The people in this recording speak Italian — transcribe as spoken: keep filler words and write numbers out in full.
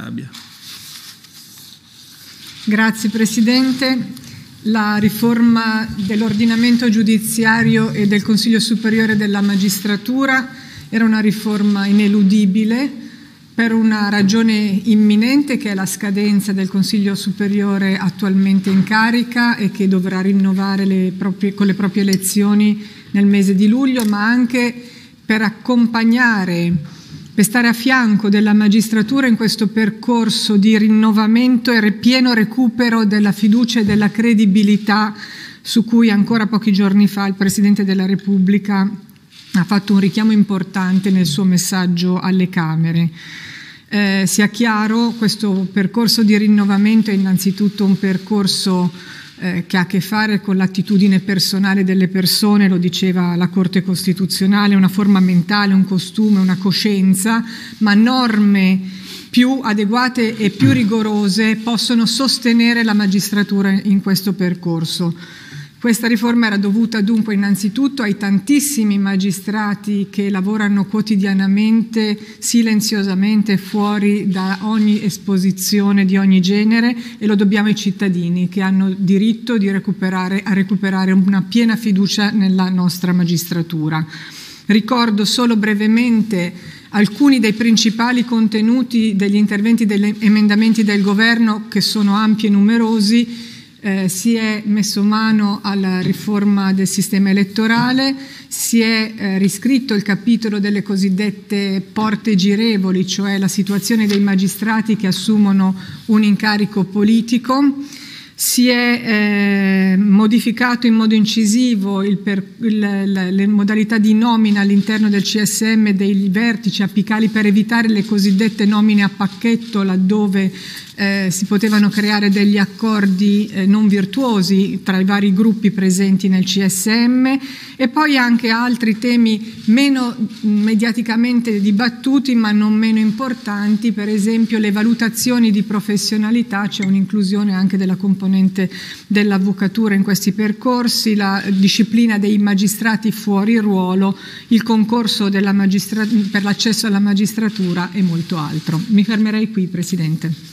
Abbia. Grazie Presidente. La riforma dell'ordinamento giudiziario e del Consiglio Superiore della Magistratura era una riforma ineludibile per una ragione imminente, che è la scadenza del Consiglio Superiore attualmente in carica e che dovrà rinnovare le proprie, con le proprie elezioni nel mese di luglio, ma anche per accompagnare, per stare a fianco della magistratura in questo percorso di rinnovamento e pieno recupero della fiducia e della credibilità su cui ancora pochi giorni fa il Presidente della Repubblica ha fatto un richiamo importante nel suo messaggio alle Camere. Eh, sia chiaro, questo percorso di rinnovamento è innanzitutto un percorso eh, che ha a che fare con l'attitudine personale delle persone, lo diceva la Corte Costituzionale, una forma mentale, un costume, una coscienza, ma norme più adeguate e più rigorose possono sostenere la magistratura in questo percorso. Questa riforma era dovuta dunque innanzitutto ai tantissimi magistrati che lavorano quotidianamente, silenziosamente, fuori da ogni esposizione di ogni genere, e lo dobbiamo ai cittadini che hanno diritto di recuperare, a recuperare una piena fiducia nella nostra magistratura. Ricordo solo brevemente alcuni dei principali contenuti degli interventi, degli emendamenti del Governo, che sono ampi e numerosi. Eh, si è messo mano alla riforma del sistema elettorale, si è eh, riscritto il capitolo delle cosiddette porte girevoli, cioè la situazione dei magistrati che assumono un incarico politico, si è eh, modificato in modo incisivo il per, il, le, le modalità di nomina all'interno del C S M dei vertici apicali per evitare le cosiddette nomine a pacchetto, laddove Eh, si potevano creare degli accordi eh, non virtuosi tra i vari gruppi presenti nel C S M, e poi anche altri temi meno mediaticamente dibattuti ma non meno importanti, per esempio le valutazioni di professionalità. C'è un'inclusione anche della componente dell'avvocatura in questi percorsi, la disciplina dei magistrati fuori ruolo, il concorso della magistra- per l'accesso alla magistratura e molto altro. Mi fermerei qui, Presidente.